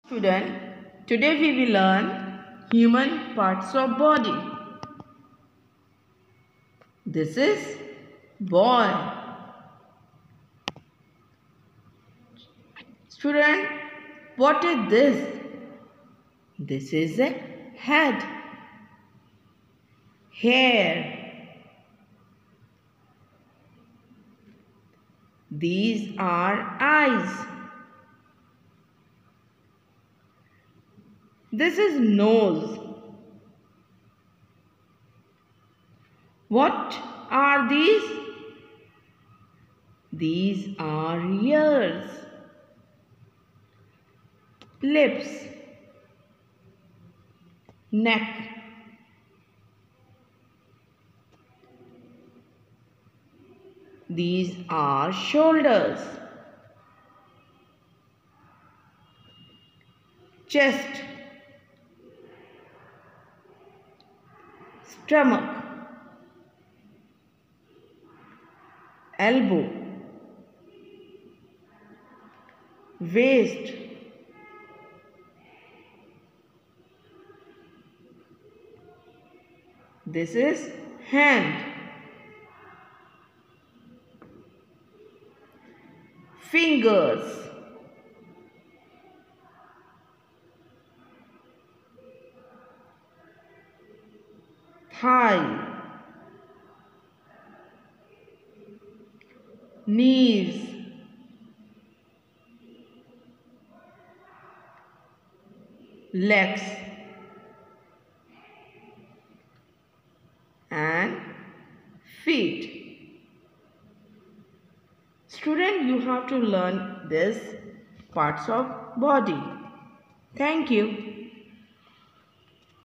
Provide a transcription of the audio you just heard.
Student, today we will learn human parts of body. This is boy. Student, what is this? This is a head, hair. These are eyes. This is nose. What are these? These are ears. Lips. Neck. These are shoulders. Chest. Stomach. Elbow. Waist. This is hand. Fingers. Thigh. Knees. Legs. And feet. Student, you have to learn this parts of body. Thank you.